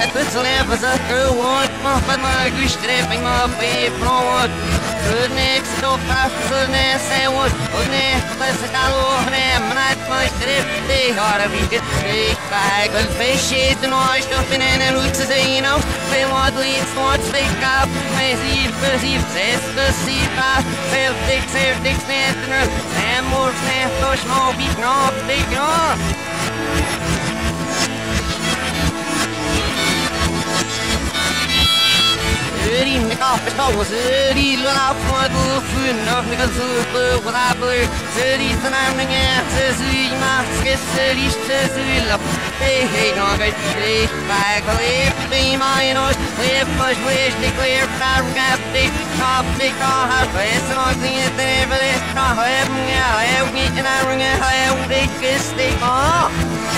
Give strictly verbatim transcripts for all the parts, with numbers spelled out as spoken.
het leven ze gewoon, maar van mijn gestreffing maar bij brood. Ze niks op af, ze niks zijn wat, ze niks is het al over hem, maar het moet strip, die hadden wie het kreeg. Bij een feestje is de nooit op in een route zijn of, veel wat liefst wordt steek af, mij zie versief, zes versief af, veel dik, zeer dik, net en er, en moord, net, toch maar wie knop, dik knop. Uri me kaffe stås, uri lula på et lufun, og me kan supe på dabler, uri sanamningen, uri maske, uri støsula. Hey, hey, nog et strik, bag, og lep, be mine oss, lep, og splish, det clear, farm, gap, det, kap, det, kap, har, fest, og klinget, det er vel et, kap, heb, ja, heb, ikke, en arunge, heb, det, kiss, det, kap.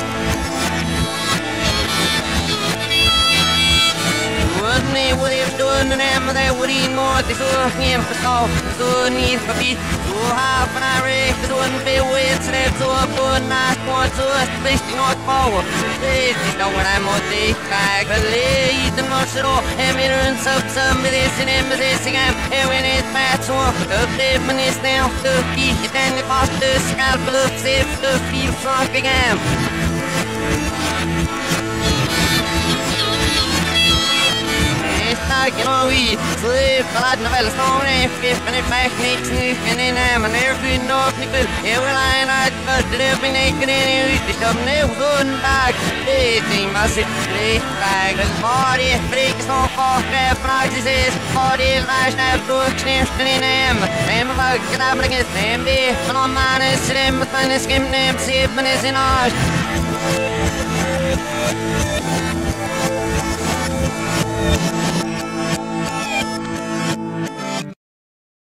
Woodney, would have done an am that would eat more, they saw him for salt, so need for beat, so half an hour, the one pay with snap, so a good night, one, so a spacing not power. They know what I'm on the bag, but lay the muscle, and we run up somebody, and him is this again, and when it's bad, so the different is now, the feet, and the cost, the scalp, the safe, the feel fuck again. I can always sleep, but I'd never stone if if and if I sneak sneaking in them and every no nickel, every line I'd cut the living naked in it, the stuff never good back. They think I sit straight back, the body breaks no cough, that practices, body lash, that brook sniffed in them. Them about grabbing his name, be, and on man is slim, but then skim name, safe and is in ours.